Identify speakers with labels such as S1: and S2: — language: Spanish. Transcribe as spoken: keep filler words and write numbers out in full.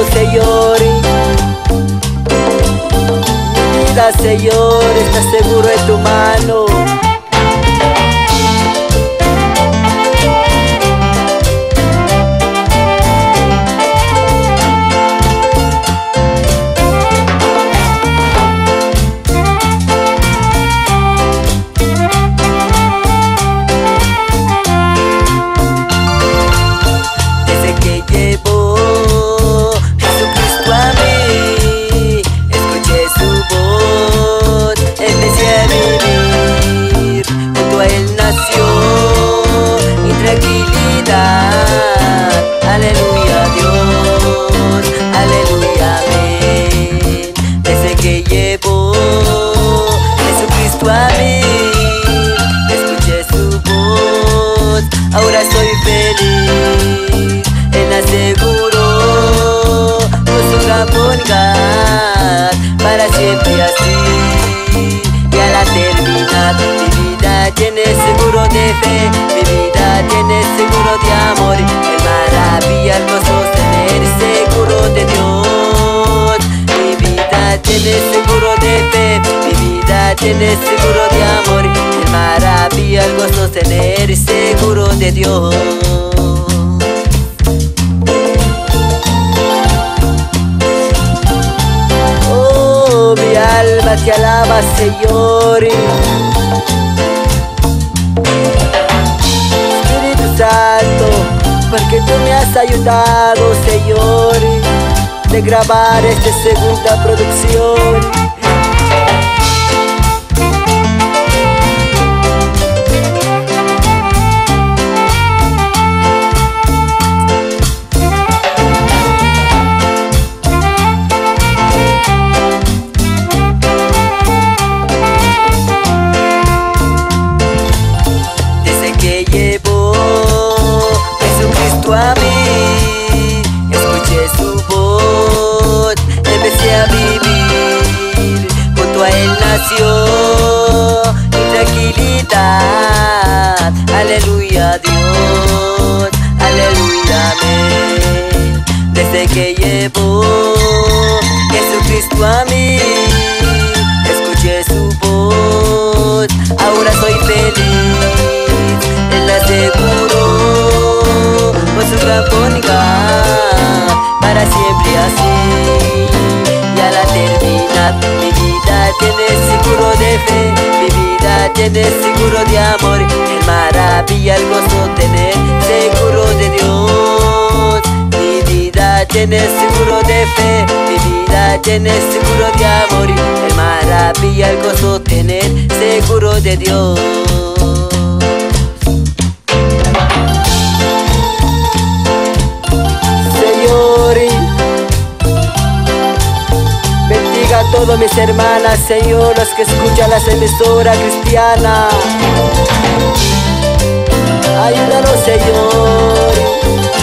S1: Señor. Mi vida, Señor, está seguro en tu mano. Aleluya Dios, aleluya amén. Desde que llevo Jesucristo a mí, escuché su voz, ahora soy feliz. Él aseguró con su gran bondad para siempre así. Y a la terminar mi vida tiene seguro de fe, mi vida tiene seguro de amor. El maravilla, el gozo, tener seguro de Dios. Mi vida tiene seguro de fe, mi vida tiene seguro de amor. El maravilla, el gozo, tener seguro de Dios. Oh, mi alma te alaba, Señor. Santo, porque tú me has ayudado, Señor, de grabar esta segunda producción. Desde que llevo a mí, escuché su voz, empecé a vivir, junto a él nació mi tranquilidad. Aleluya Dios, aleluya amén. Desde que llevo Jesucristo a mí, escuché su voz, ahora soy feliz. Él aseguró con su gran bondad para siempre así. Y a la terminar mi vida tiene seguro de fe, mi vida tiene seguro de amor. El maravilla, el gozo, tener seguro de Dios. Mi vida tiene seguro de fe, mi vida tiene seguro de amor. El maravilla, el gozo, tener seguro de Dios. Bendiga a todas mis hermanas, Señor, los que escuchan las emisoras cristianas. Ayúdanos, Señor.